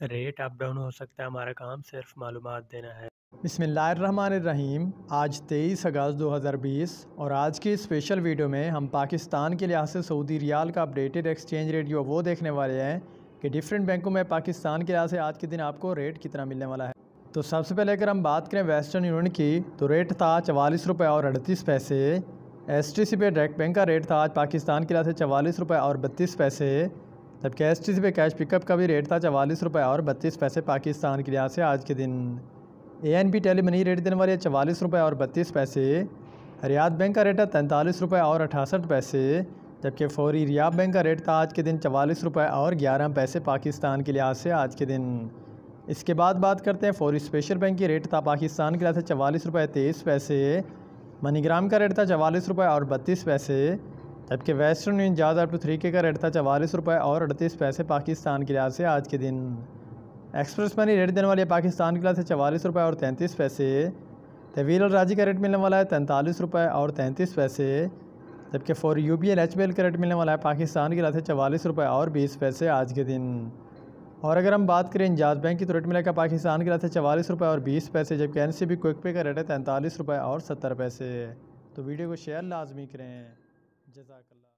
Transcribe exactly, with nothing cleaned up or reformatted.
Rate up down हो सकता है, हमारा काम सिर्फ मालूमात देना है। बिस्मिल्लाहिर्रहमानिर्रहीम। आज तेईस अगस्त दो हज़ार बीस और आज की स्पेशल वीडियो में हम पाकिस्तान के लिहाज से सऊदी रियाल का अपडेटेड एक्सचेंज रेट जो वो देखने वाले हैं कि डिफरेंट बैंकों में पाकिस्तान के लिहाज से आज के दिन आपको रेट कितना मिलने वाला है। तो सबसे पहले अगर हम बात करें वेस्टर्न यूनियन की तो रेट था चवालीस रुपये और अड़तीस पैसे। एस टी सी पे डायरेक्ट बैंक का रेट था आज पाकिस्तान के लिहाज से चवालीस रुपये और बत्तीस पैसे, जबकि एस टी सी पे कैश पिकअप का भी रेट था चवालीस रुपये और बत्तीस पैसे पाकिस्तान के लिहाज से आज के दिन। A N B tele money rate देने वाली है चवालीस रुपये और बत्तीस पैसे। रियाद बैंक का रेट है तैंतालीस रुपये और अठासठ पैसे, जबकि फौरी रियाब बैंक का रेट था आज के दिन चवालीस रुपये और ग्यारह पैसे पाकिस्तान के लिहाज से आज के दिन। इसके बाद बात करते हैं फौरी स्पेशल बैंक की रेट था पाकिस्तान के लिहाज से चवालीस रुपये तेईस पैसे। मनीग्राम का रेट था चवालीस रुपये और बत्तीस पैसे, जबकि वेस्टर्न यूनियन जाज अप टू थ्री के का रेट था चवालीस रुपये और अड़तीस पैसे पाकिस्तान के लिहाज से आज के दिन। एक्सप्रेस मनी रेट देने वाली है पाकिस्तान के लिहाज से चवालीस रुपये और तैंतीस पैसे। तवील और राजी का रेट मिलने वाला है तैंतालीस रुपये और तैंतीस पैसे, जबकि for U B L H B L का रेट मिलने वाला है पाकिस्तान के लिहाज से चवालीस रुपये और बीस पैसे आज के दिन। और अगर हम बात करें इंजाज बैंक की तो रेट मिलेगा पाकिस्तान के लिहाज से चवालीस रुपये और बीस पैसे, जबकि एन सी बी क्विक पे का रेट है तैंतालीस रुपये और सत्तर पैसे। तो वीडियो को शेयर लाजमी करें। जज़ाकल्लाह।